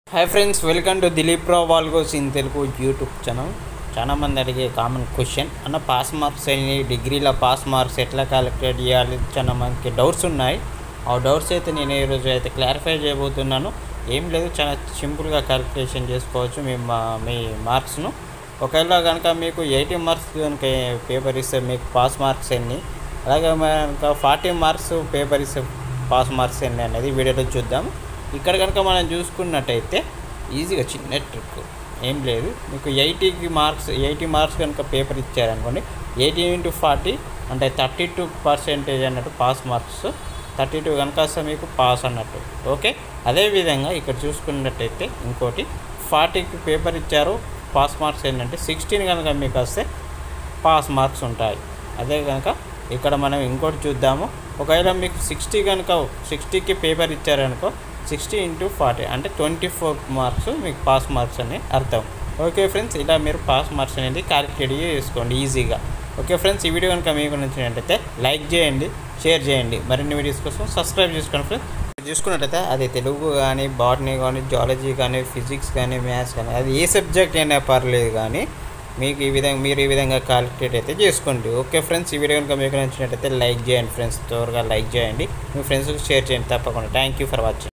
Hi friends, welcome to Dilip Rao vlogs in Telugu YouTube channel. చాలామంది అడిగే common question అన్న, pass marks అని డిగ్రీలో పాస్ మార్క్స్ ఎట్లా క్యాలిక్యులేట్ చేయాలి, చాలా మందికి డౌట్స్ ఉన్నాయి. ఆ డౌట్స్ అయితే నేను ఈరోజు అయితే క్లారిఫై చేయబోతున్నాను. ఏం లేదు, చాలా సింపుల్గా క్యాలిక్యులేషన్ చేసుకోవచ్చు మీ మార్క్స్ను. ఒకవేళ కనుక మీకు 80 మార్క్స్ కనుక పేపర్ ఇస్తే మీకు పాస్ మార్క్స్ ఎన్ని, అలాగే కనుక 40 మార్క్స్ పేపర్ ఇస్తే పాస్ మార్క్స్ ఎన్ని అనేది వీడియోలో చూద్దాం. ఇక్కడ కనుక మనం చూసుకున్నట్టయితే ఈజీగా చిన్న ట్రిక్ ఏం లేదు, మీకు 80 మార్క్స్ కనుక పేపర్ ఇచ్చారనుకోండి, 80 × 40 అంటే 32% అన్నట్టు పాస్ మార్క్స్. 32 కనుక వస్తే మీకు పాస్ అన్నట్టు. ఓకే, అదేవిధంగా ఇక్కడ చూసుకున్నట్టయితే ఇంకోటి 40కి పేపర్ ఇచ్చారు, పాస్ మార్క్స్ ఏంటంటే 16 కనుక మీకు వస్తే పాస్ మార్క్స్ ఉంటాయి. అదే కనుక ఇక్కడ మనం ఇంకోటి చూద్దాము. ఒకవేళ మీకు 60కి పేపర్ ఇచ్చారనుకో, 60 × 40 అంటే 24 మార్క్స్ మీకు పాస్ మార్క్స్ అని అర్థం. ఓకే ఫ్రెండ్స్, ఇలా మీరు పాస్ మార్క్స్ అనేది క్యాలిక్యులేట్ చేసుకోండి ఈజీగా. ఓకే ఫ్రెండ్స్, ఈ వీడియో కనుక మీకు నచ్చినట్టయితే లైక్ చేయండి, షేర్ చేయండి. మరిన్ని వీడియోస్ కోసం సబ్స్క్రైబ్ చేసుకోండి ఫ్రెండ్స్. చూసుకున్నట్టయితే అది తెలుగు కానీ, బాటనీ కానీ, జువాలజీ కానీ, ఫిజిక్స్ కానీ, మ్యాథ్స్ కానీ, అది ఏ సబ్జెక్ట్ అయినా పర్లేదు, కానీ మీకు మీరు ఈ విధంగా క్యాలిక్యులేట్ అయితే చేసుకోండి. ఓకే ఫ్రెండ్స్, ఈ వీడియో కనుక మీకు నచ్చినట్టయితే లైక్ చేయండి ఫ్రెండ్స్, త్వరగా లైక్ చేయండి, మీ ఫ్రెండ్స్కి షేర్ చేయండి తప్పకుండా. Thank you for watching.